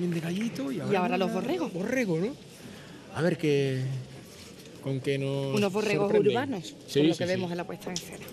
también de gallito y ahora los borregos. Borregos, ¿no? A ver qué... con qué nos unos borregos sorprenden. urbanos, Sí, por lo sí, que sí. vemos en la puesta en escena.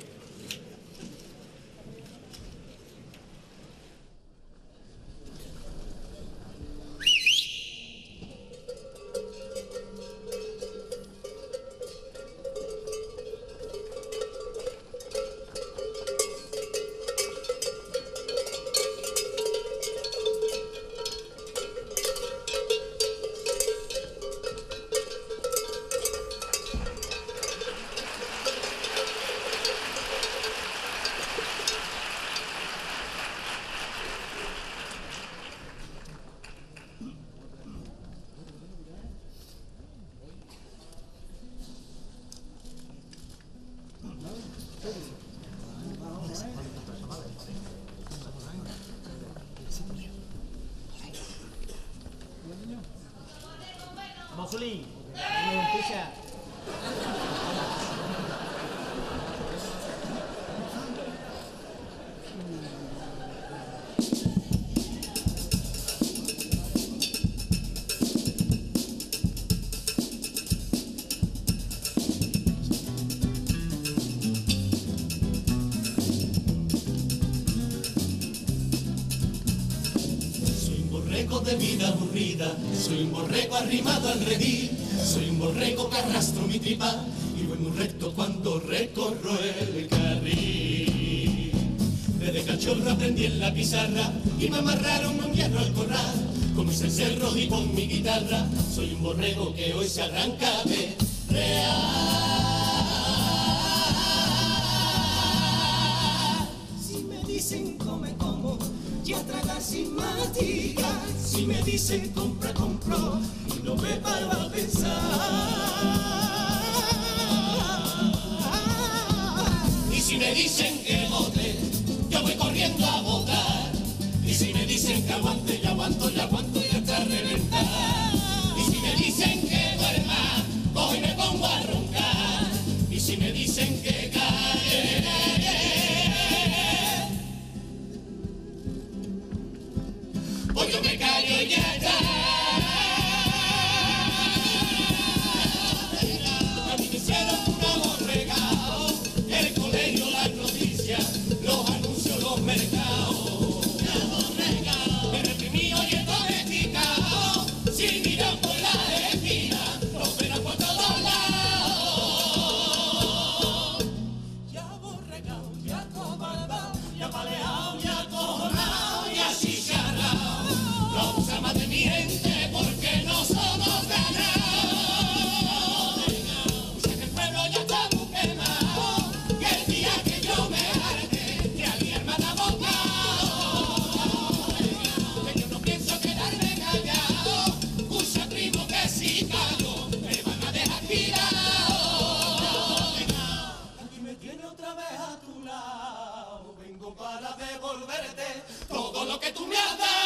Vamos, Juli. Escucha. De vida aburrida, soy un borrego arrimado al redil, soy un borrego que arrastro mi tripa y voy muy recto cuando recorro el carril. Desde cachorro aprendí en la pizarra y me amarraron un hierro al corral, con mi cencerro y con mi guitarra, soy un borrego que hoy se arranca de real. Si me dicen come como, ya tragar sin masticar. Si me dicen compra, compro y no me paro a pensar. Y si me dicen que bote, yo voy corriendo a botar. Y si me dicen que aguante, yo aguanto y hasta reventar. Y si me dicen que duerma, cojo y me pongo a roncar. Y si me dicen que cae, pues yo me callo y ya está. A mí me hicieron un aborregado, el colegio, las noticias, los anuncios, los mercados. Me reprimí y domesticado, sin mirar por la esquina, los verán por todos lados. Ya aborregado, ya acobardado, ya paleado, ya acorralado, ya chicharrado. No usa más de mi gente porque no somos ganados. Sé que el pueblo ya está muy quemado, y el día que yo me harté, que a mi hermana bocado. Que yo no pienso quedarme callado, escucha primo que si callo, me van a dejar tirado. Y me tiene otra vez a tu lado, vengo para devolverte todo lo que tú me has dado.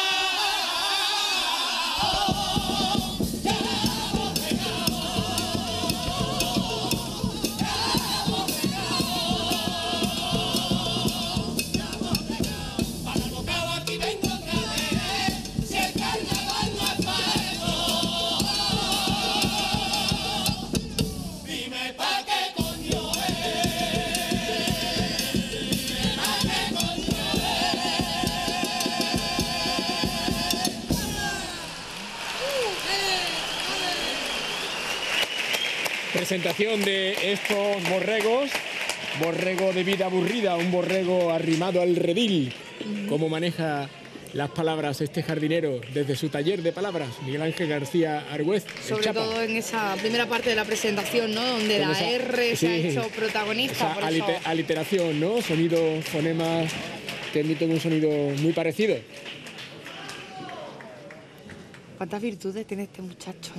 Para lo que hago aquí vengo otra vez, si el carnaval no es pago. Dime pa' qué coño es, pa' qué coño Presentación de estos borregos. Borrego de vida aburrida, un borrego arrimado al redil. ¿Cómo maneja las palabras este jardinero desde su taller de palabras? Miguel Ángel García Argüez, el Sobre Chapa. todo en esa primera parte de la presentación, ¿no? Donde Con la esa- R se ha sí, hecho protagonista. esa Por eso... aliteración, ¿no? Sonidos, fonemas que emiten un sonido muy parecido. ¿Cuántas virtudes tiene este muchacho,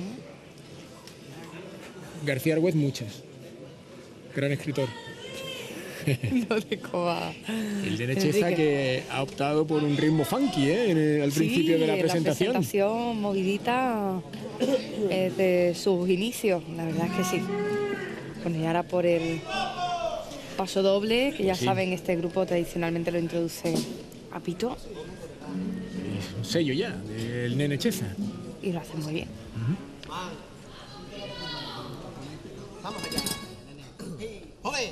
García Argüez, muchas. Gran escritor. No de coba. El de Necheza, Enrique. que ha optado por un ritmo funky, al principio de la presentación. La presentación movidita de sus inicios, la verdad es que sí. Bueno, y ahora por el paso doble, que ya Sí. saben, este grupo tradicionalmente lo introduce a Pito. sello ya del Nene Cheza. Y lo hace muy bien. Vamos allá, nene. ¡Ole!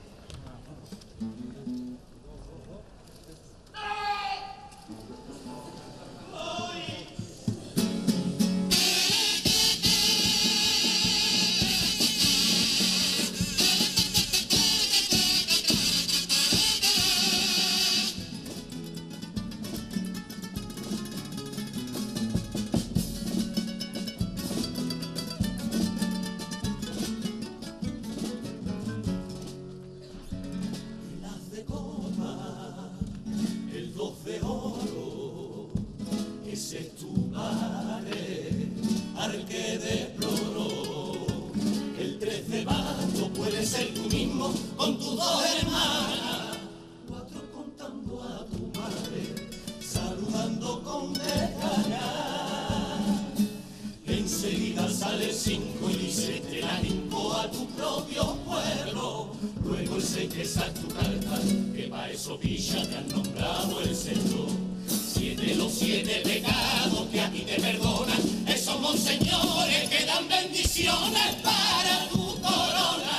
Con tus dos hermanas, 4 contando a tu madre, saludando con desgana. Enseguida sale 5 y dice te la hinco a tu propio pueblo. Luego el 6 que saca tu carta, que pa' eso villa te han nombrado el centro. 7 los 7 pecados que a ti te perdonan, esos monseñores que dan bendiciones para tu corona.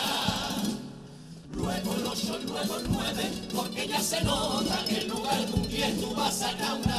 Luego el 8, luego el 9, porque ya se nota que en lugar de un 10 tú vas a sacar una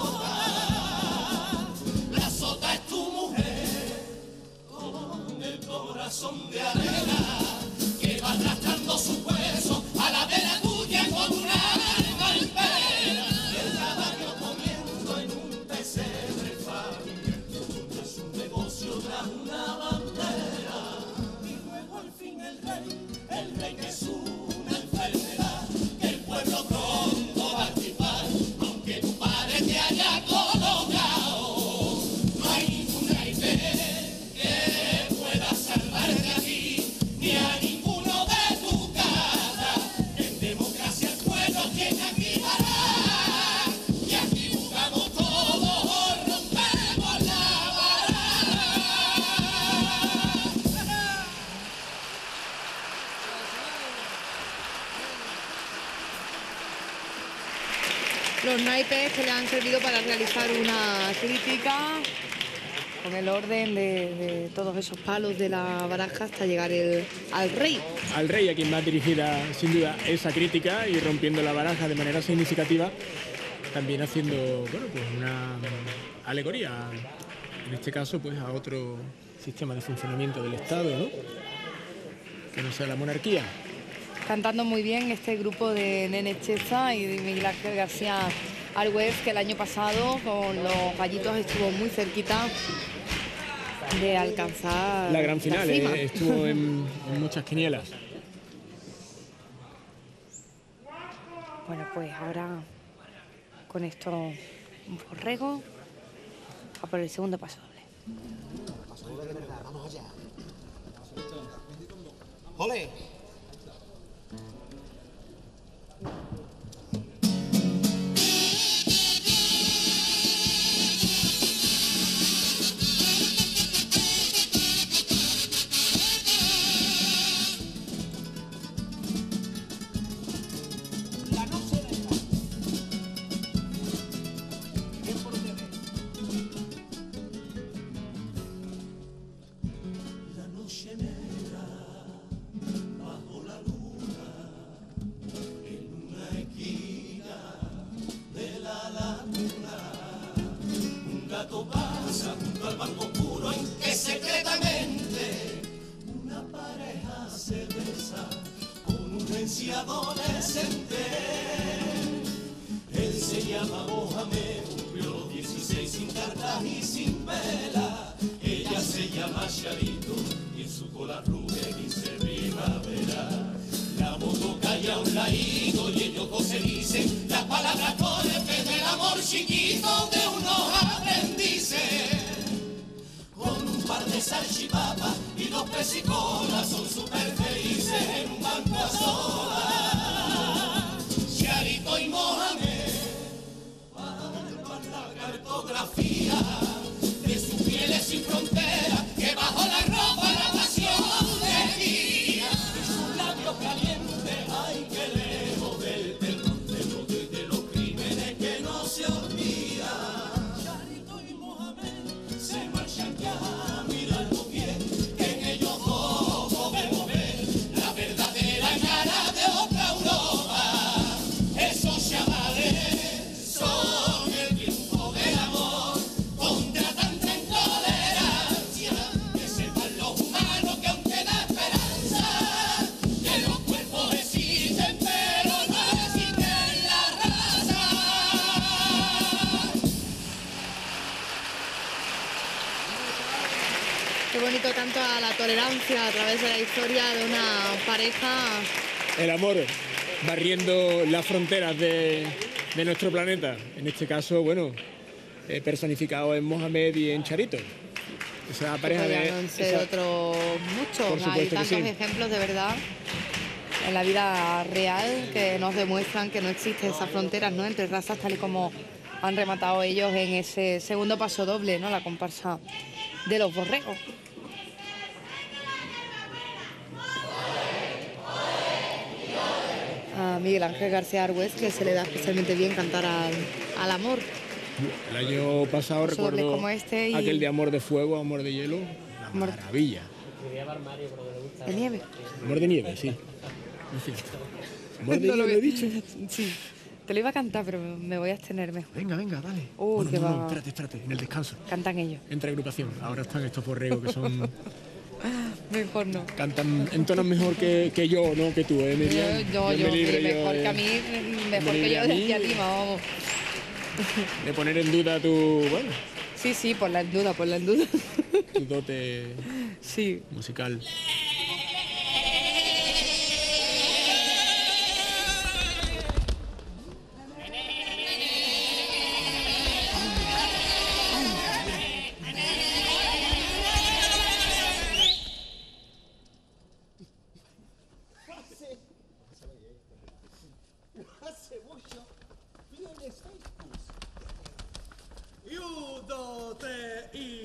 sota. La sota es tu mujer, con el corazón de arena, que va arrastrando su hueso a la vera tuya con una larga espera. El caballo comiendo en un pesebre familiar, es un negocio tras una bandera. Y luego al fin el rey que es una enfermedad, que el pueblo pronto va a activar, aunque tu padre te haya colocado. No hay ninguna idea que pueda salvarte a ti, ni a ninguno de tu casa. En democracia el pueblo tiene aquí parar, y aquí buscamos todos, rompemos la vara. Los naipes que le han servido para realizar una crítica con el orden de todos esos palos de la baraja hasta llegar al rey. Al rey, a quien más dirigida sin duda esa crítica y rompiendo la baraja de manera significativa, también haciendo bueno, pues una alegoría, en este caso pues a otro sistema de funcionamiento del Estado, ¿no? Que no sea la monarquía. Cantando muy bien este grupo de Nene Cheza y de Miguel Ángel García Argüez, que el año pasado con los gallitos estuvo muy cerquita de alcanzar La gran final, cima. estuvo en muchas quinielas. Bueno, pues ahora con esto un borrego a por el segundo paso doble. Paso doble de verdad, vamos allá. ¡Ole! La noche negra. ¿Quién por qué? La noche negra, bajo la luna, en una esquina de la laguna, un gato pasa junto al banco oscuro en que secretamente una pareja se besa con urgencia adolescente. Él se llama Mohamed, cumplió 16 sin cartas y sin vela. Ella se llama Charito y en su cola rubia 15 primavera. La moto cae a un ladito y ellos dos se dicen las palabras torpes del amor chiquito de unos aprendices. Con un par de salchipapas y 2 pesicolas son súper felices en un banco a solas. Charito y Mohamed palpan la cartografía de sus pieles sin frontera, que bajo la ropa la pasión tenía. Y sus labios calientes, ay, que lejos del terror, de los crímenes que no se olvidan. Qué bonito canto a la tolerancia a través de la historia de una pareja. El amor barriendo las fronteras de nuestro planeta. En este caso, bueno, personificado en Mohamed y en Charito. Esa pareja Podrían ser otros Por muchos. supuesto Hay que tantos sí. ejemplos de verdad en la vida real que nos demuestran que no existen esas fronteras, ¿no?, entre razas, tal y como han rematado ellos en ese segundo paso doble, ¿no?, la comparsa de los borregos. A Miguel Ángel García Argüez, que se le da especialmente bien cantar al amor. El año pasado Paso doble recuerdo como este y- aquel de Amor de Fuego, Amor de Hielo. Una Amor- maravilla. De nieve. Amor de nieve, sí. En fin. Amor de No lo hielo, he vi. dicho. Sí, te lo iba a cantar, pero me voy a abstener mejor. Venga, venga, dale. Qué no, va. espérate, en el descanso. Cantan ellos. Entra agrupación. Ahora están estos borregos que son... Mejor no. cantan, entonan mejor que yo, no que tú, Miriam. Yo, me libro yo mejor de- que a mí, mejor me que libre yo a de mí aquí a ti, vamos. De poner en duda tu, bueno, Sí, ponla en duda, ponla en duda. tu dote Sí. musical. Hace mucho vienes y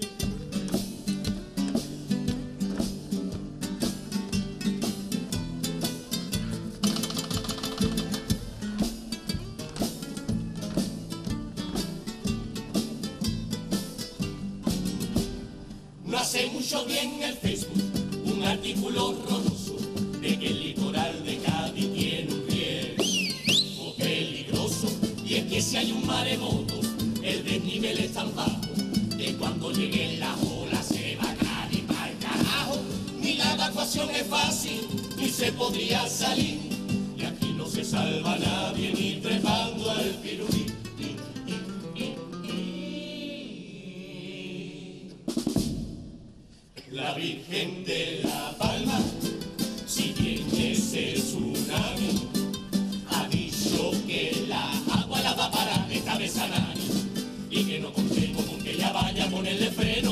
No hace mucho bien en el Facebook un artículo horroroso de que el litoral de Cádiz tiene un riesgo peligroso. Y es que si hay un maremoto, el desnivel es tan bajo que cuando lleguen las olas se va Cádiz pa'l carajo. Ni la evacuación es fácil, ni se podría salir. Y aquí no se salva nadie ni trepando al pirulí. La Virgen de la Palma, si viene ese tsunami, ha dicho que la agua la va a parar esta vez a nadie, y que no contemos con que ella vaya a ponerle freno.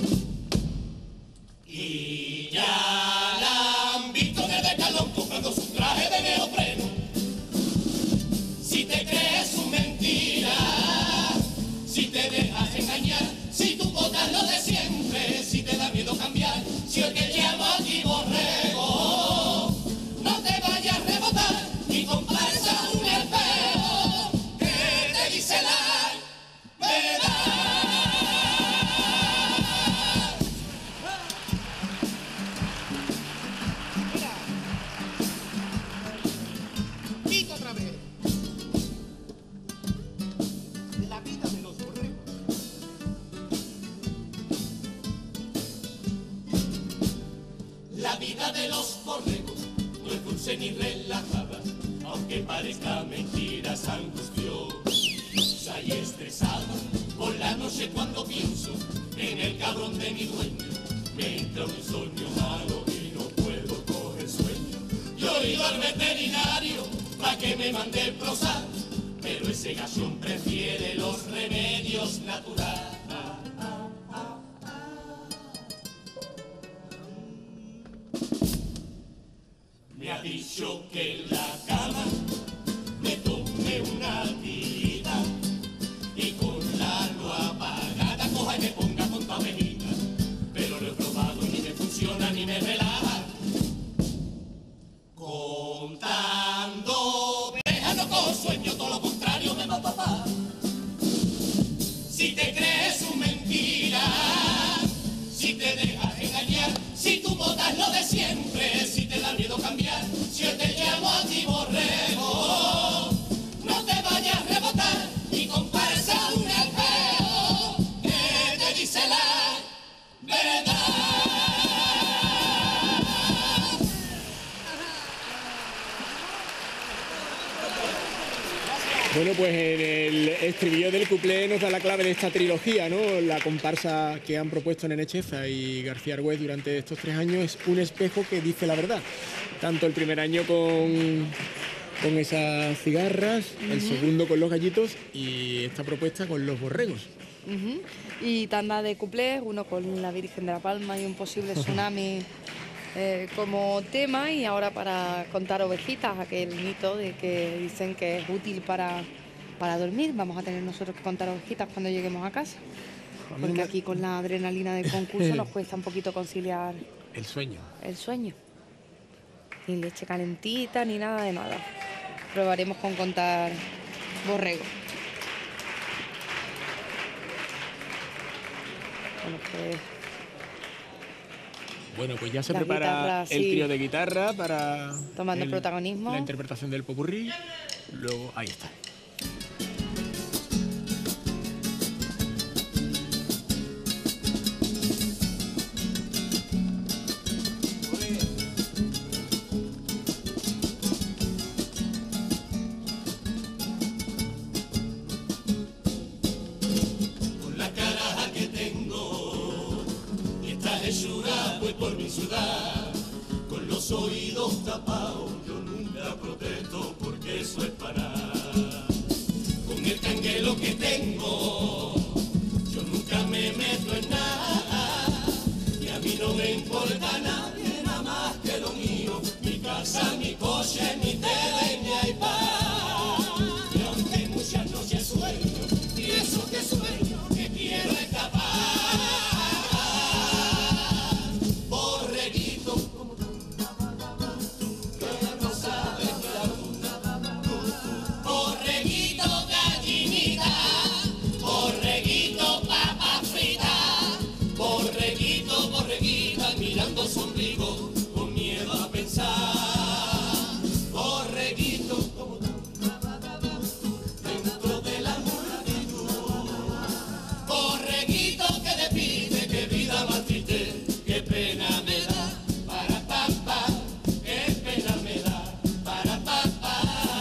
Y ya la han visto en el escalón comprando su traje de neopreno. Si te crees su mentira, si te dejas engañar, si tú votas lo de siempre, si te da miedo cambiar, si hoy te llamo a ti borrego, no te vayas a rebotar ni comparsa un espejo que te dice la verdad. Quito otra vez. De la vida de los borregos. La vida de los borregos no es dulce ni relajada, aunque parezca mentira, es angustiosa y estresada. Por la noche cuando pienso en el cabrón de mi dueño, me entra un insomnio malo y no puedo coger sueño. Yo he ido al veterinario para que me mande el Prozac, pero ese gachón prefiere los remedios naturales. Me ha dicho que en la cama me tome una tirita y con la luz apagada coja y me ponga con toda venida. Pero lo he probado y ni me funciona ni me relaja. Contando deja no cojo sueño, todo lo contrario me va a papá. Si te crees su mentira, si te dejas engañar, si tú botas lo de siempre, si te da miedo cambiar, si yo te llamo a ti Bueno, pues en el estribillo del cuplé nos da la clave de esta trilogía, ¿no? La comparsa que han propuesto Nene Cheza y García Argüez durante estos 3 años es un espejo que dice la verdad. Tanto el primer año con esas cigarras, el segundo con los gallitos y esta propuesta con los borregos. Y tanda de cuplés, uno con la Virgen de la Palma y un posible tsunami como tema, y ahora para contar ovejitas, aquel mito de que dicen que es útil para dormir. Vamos a tener nosotros que contar ovejitas cuando lleguemos a casa, porque aquí con la adrenalina del concurso nos cuesta un poquito conciliar el sueño. Ni leche calentita ni nada de nada. Probaremos con contar borrego. Bueno, pues ya se Las prepara guitarras, el sí. trío de guitarra para Tomando protagonismo. la interpretación del popurrí. Luego, ahí está. Con la cara que tengo y esta hechura voy por mi ciudad, con los oídos tapados yo nunca protesto porque eso es para nada. Con el canguelo que tengo yo nunca me meto en nada y a mí no me importa nadie nada más que lo mío, mi casa, mi coche, mi tele, mi iPad. Y aunque muchas noches sueño y eso que sueño que quiero escapar, borreguito como tú, que no sabes borreguito gallinita, borreguito papa frita, borreguito, borreguita mirando su ombligo con miedo a pensar, borreguito como tú, dentro de la multitud, borreguito que despide, que vida más triste, qué pena me da, para papá, qué pena me da, para papá.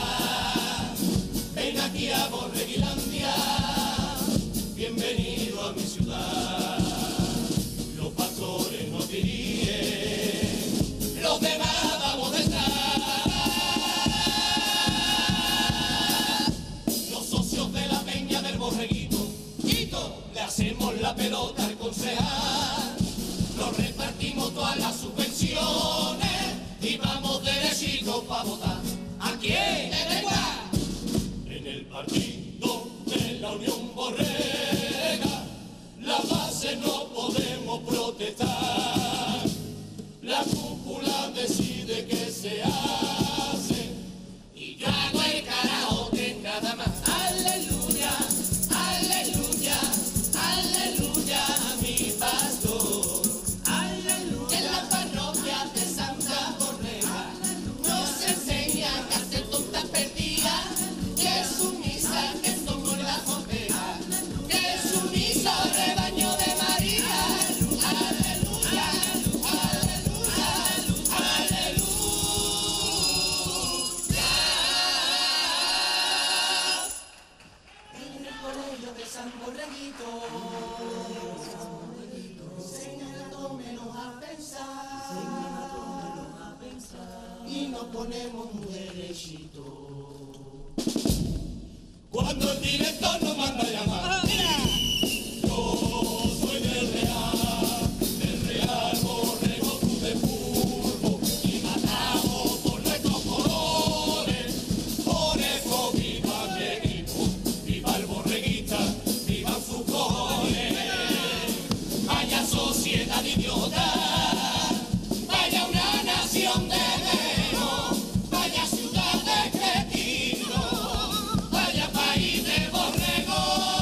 Ven aquí a Borreguilandia, bienvenido a mi ciudad. Los pastores no te ríen, los demás vamos detrás. Los socios de la peña del Borreguito, Quito, le hacemos la pelota al concejal. Nos repartimos todas las subvenciones y vamos derechitos para votar. ¿A quién? En el partido de la Unión Borrega, la base no podemos protestar. La cúpula decide que se hace y yo hago el karaoke nada más. Aleluya, aleluya, aleluya a mi pastor. Aleluya. En la parroquia de Santa Borrega nos enseñan a hacer tontas perdidas, que es su misa, que somos la ovejas, que es su misa, rebaño de María. Aleluya, aleluya, aleluya. En el colegio de San Borreguito, enseñándonos a pensar, y nos ponemos muy derechitos. Cuando el director nos manda a llamar, yo soy del Real Borrego Club de Fútbol, y matamos por nuestros colores. Por eso viva mi equipo, viva el borreguita, vivan sus goles. Vaya sociedad idiota, vaya una nación de menos, vaya ciudad de cretinos, vaya país de borregos.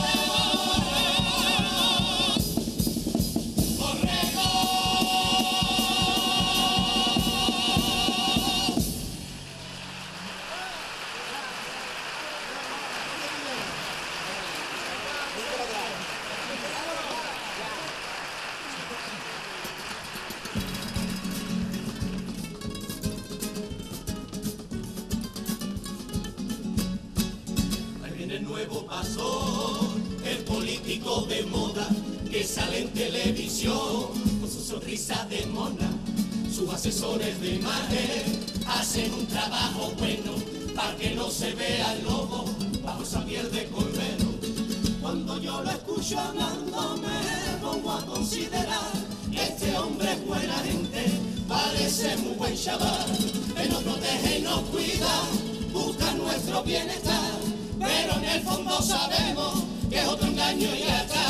que sale en televisión con su sonrisa de mona, sus asesores de imagen hacen un trabajo bueno para que no se vea el lobo bajo esa piel de cordero. Cuando yo lo escucho hablando me pongo a considerar que este hombre es buena gente, parece muy buen chaval, que nos protege y nos cuida, busca nuestro bienestar, pero en el fondo sabemos que es otro engaño y ya está.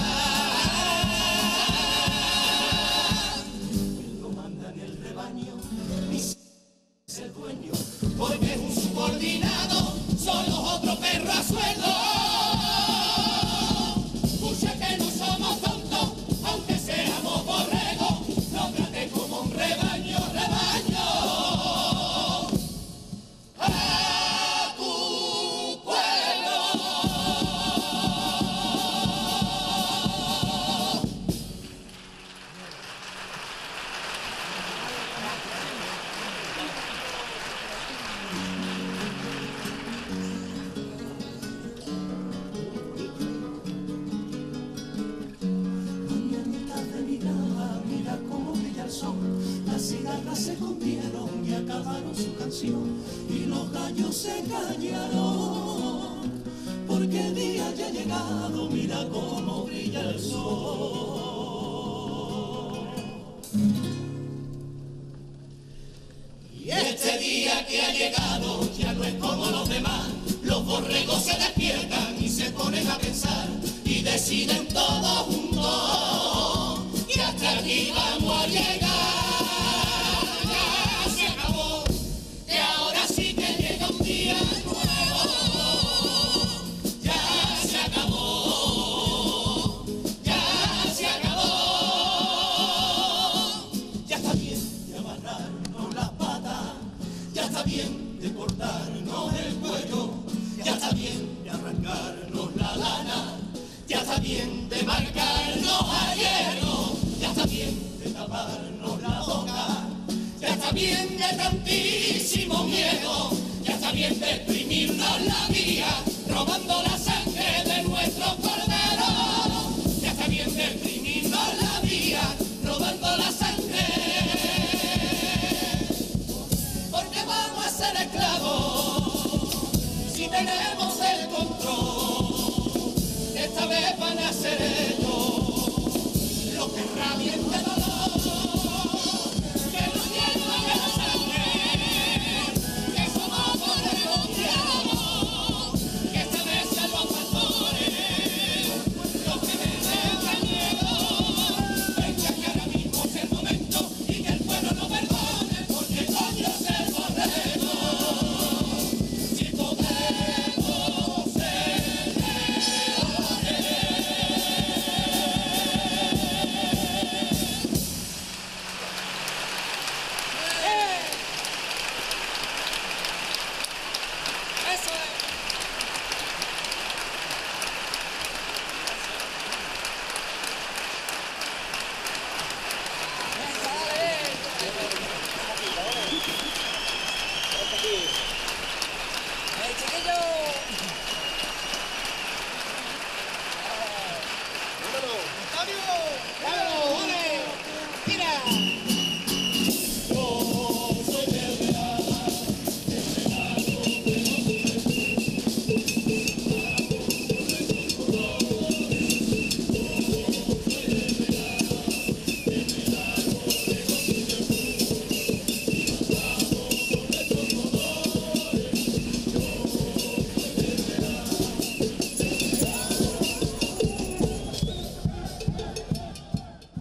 Él no manda en el rebaño, ni es el dueño, porque es un subordinado, son los otros perros a sueldo. Escucha que no somos tontos, aunque seamos borregos, no trate como un rebaño, rebaño. A tu pueblo. Mañanita de mi grada, mira cómo brilla el sol. Las cigarras se escondieron y acabaron su canción. Y los gallos se callaron, porque el día ya ha llegado, mira cómo brilla el sol. Y este día que ha llegado ya no es como los demás. Los borregos se despiertan y se ponen a pensar y deciden todos juntos que hasta aquí vamos a llegar. Ya se acabó, que ahora sí que llega un día nuevo. Ya se acabó, ya se acabó. Ya está bien de amarrarnos las patas, ya está bien de cortarnos el cuello, ya está bien de arrancarnos la lana, ya está bien de marcarnos a hierro, ya está bien de taparnos la boca, ya está bien de tantísimo miedo, ya está bien de exprimirnos la vía, robando la